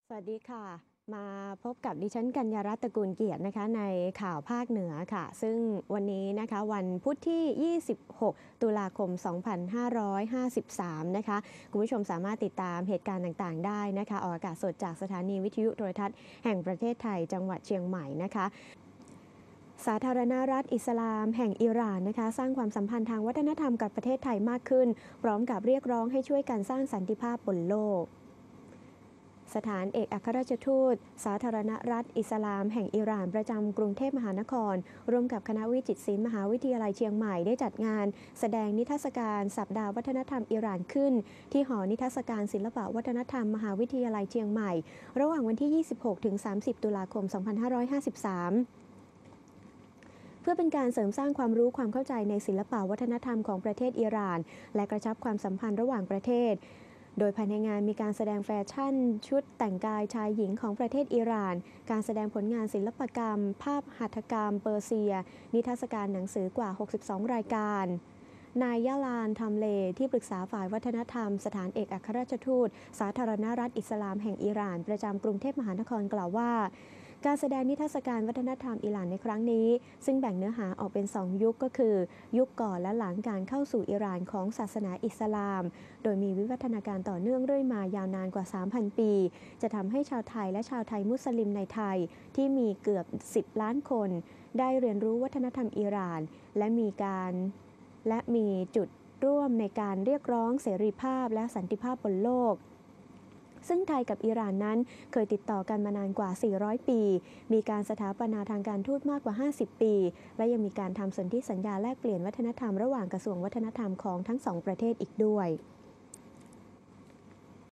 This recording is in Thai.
สวัสดีค่ะมาพบกับดิฉันกัญญารัตน์ตระกูลเกียรตินะคะในข่าวภาคเหนือค่ะซึ่งวันนี้นะคะวันพุธที่ 26 ตุลาคม 2553 นะคะคุณผู้ชมสามารถติดตามเหตุการณ์ต่างๆได้นะคะออกอากาศสดจากสถานีวิทยุโทรทัศน์แห่งประเทศไทยจังหวัดเชียงใหม่นะคะสาธารณรัฐอิสลามแห่งอิหร่านนะคะสร้างความสัมพันธ์ทางวัฒนธรรมกับประเทศไทยมากขึ้นพร้อมกับเรียกร้องให้ช่วยกันสร้างสันติภาพบนโลกสถานเอกอัครราชทูตสาธารณรัฐอิสลามแห่งอิหร่านประจำกรุงเทพมหานครร่วมกับคณะวิจิตรศิลป์มหาวิทยาลัยเชียงใหม่ได้จัดงานแสดงนิทรรศการสัปดาห์วัฒนธรรมอิหร่านขึ้นที่หอนิทรรศการศิลปวัฒนธรรมมหาวิทยาลัยเชียงใหม่ระหว่างวันที่ 26 ถึง 30 ตุลาคม 2553เพื่อเป็นการเสริมสร้างความรู้ความเข้าใจในศิลปวัฒนธรรมของประเทศอิหร่านและกระชับความสัมพันธ์ระหว่างประเทศโดยภายในงานมีการแสดงแฟชั่นชุดแต่งกายชายหญิงของประเทศอิหร่านการแสดงผลงานศิลปกรรมภาพหัตถกรรมเปอร์เซียนิทรรศการหนังสือกว่า 62 รายการนายยะลานทำเลที่ปรึกษาฝ่ายวัฒนธรรมสถานเอกอัครราชทูตสาธารณรัฐอิสลามแห่งอิหร่านประจำกรุงเทพมหานครกล่าวว่าการแสดงนิทรรศการวัฒนธรรมอิหร่านในครั้งนี้ซึ่งแบ่งเนื้อหาออกเป็น 2 ยุคก็คือยุคก่อนและหลังการเข้าสู่อิหร่านของศาสนาอิสลามโดยมีวิวัฒนาการต่อเนื่องเรื่อยมายาวนานกว่า 3,000 ปีจะทำให้ชาวไทยและชาวไทยมุสลิมในไทยที่มีเกือบ 10 ล้านคนได้เรียนรู้วัฒนธรรมอิหร่านและมีจุดร่วมในการเรียกร้องเสรีภาพและสันติภาพบนโลกซึ่งไทยกับอิหร่านนั้นเคยติดต่อกันมานานกว่า 400 ปี มีการสถาปนาทางการทูตมากกว่า 50 ปี และยังมีการทำสนธิสัญญาแลกเปลี่ยนวัฒนธรรมระหว่างกระทรวงวัฒนธรรมของทั้งสองประเทศอีกด้วย